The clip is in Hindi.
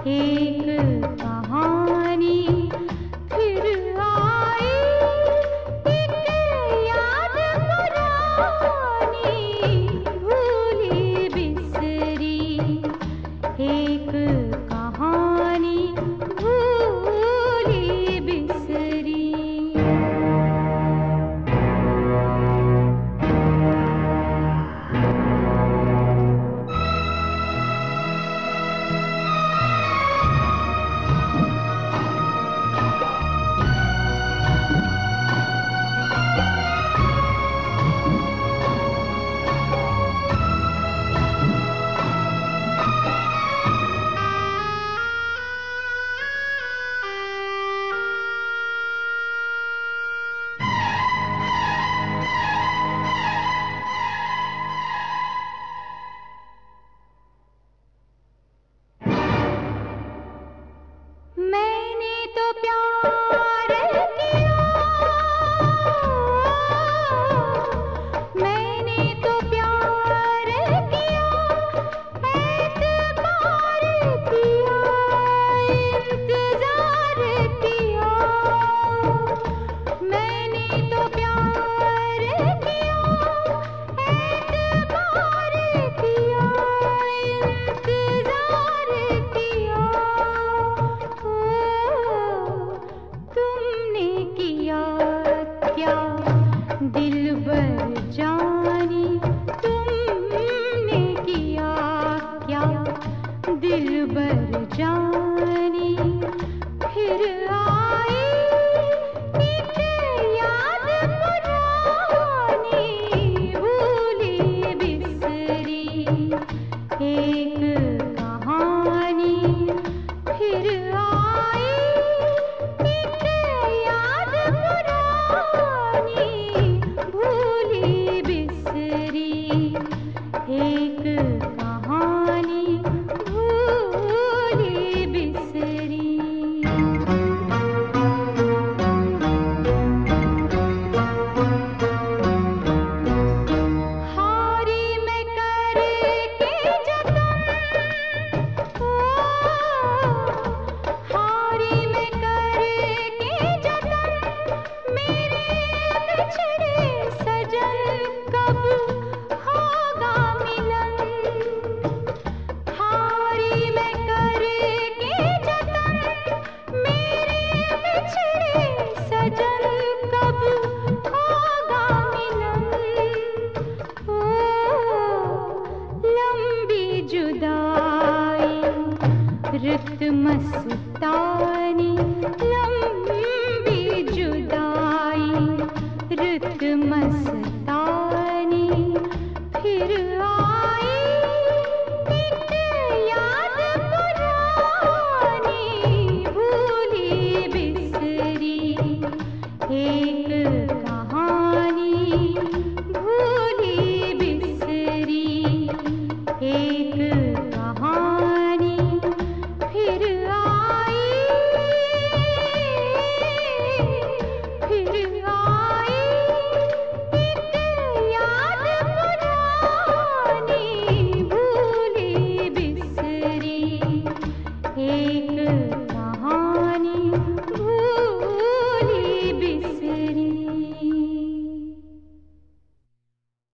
एक कहानी फिर आई, एक याद पुरानी भूली बिसरी, एक कहानी भूली बिसरी। मैंने तो प्यार किया, मैंने तो प्यार किया, एतबार किया, इंतजार किया। मैंने तो प्यार किया, एतबार किया, इंतजार किया। तुमने किया क्या दिलबर जानी, तुमने किया क्या दिलबर जानी, फिर आई एक याद पुरानी भूली बिसरी, एक कहानी फिर आई, एक याद पुरानी भूली बिसरी, एक कहानी भूली बिसरी। हारी मैं करके जतन, हारी मैं करके जतन, मेरे बिछड़े सजन कब होगा मिलन। हारी मैं करके जतन, मेरे बिछड़े सजन कब होगा मिलन। ओ लंबी जुदाई रुत मस्तानी,